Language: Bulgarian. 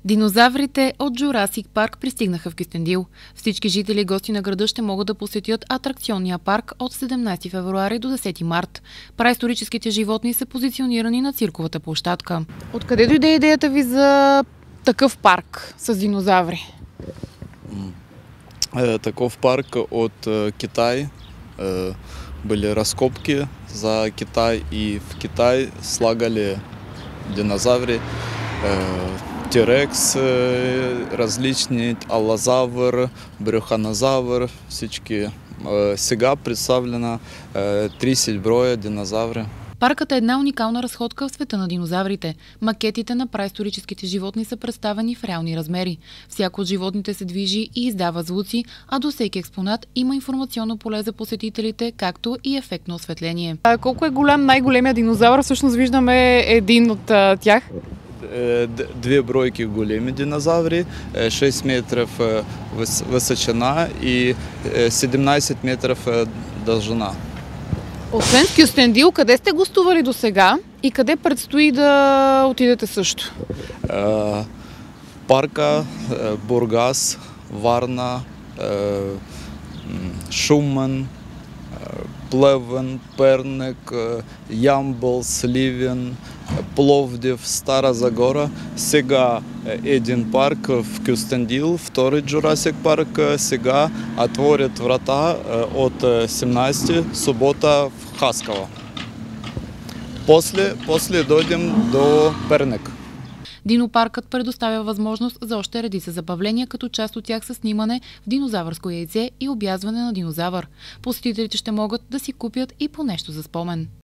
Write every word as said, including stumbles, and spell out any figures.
Динозаврите от Джурасик парк пристигнаха в Кюстендил. Всички жители и гости на града ще могат да посетят атракционния парк от седемнадесети февруари до десети март. Праисторическите животни са позиционирани на цирковата площадка. Откъде дойде идеята ви за такъв парк с динозаври? Е, такъв парк от е, Китай. Е, были разкопки за Китай и в Китай слагали динозаври. Е, Тирекс, различни, аллозавър, брюханозавър, всички. Сега представлена тридесет броя динозаври. Паркът е една уникална разходка в света на динозаврите. Макетите на праисторическите животни са представени в реални размери. Всяко от животните се движи и издава звуци, а до всеки експонат има информационно поле за посетителите, както и ефектно осветление. А колко е голям най-големия динозавър? Всъщност виждаме един от а, тях. Две бройки големи динозаври, шест метров височина и седемнадесет метров дължина. Освен в Кюстендил, къде сте гостували до сега и къде предстои да отидете също? Парка, Бургас, Варна, Шумен, Плевен, Перник, Ямбол, Сливен, Пловдив, Стара Загора. Сега един парк в Кюстендил, втори Джурасик парк сега отворят врата от седемнадесети събота в Хаскала. После, после дойдем до Перник. Динопаркът предоставя възможност за още редица забавления, като част от тях са снимане в динозавърско яйце и обязване на динозавър. Посетителите ще могат да си купят и по нещо за спомен.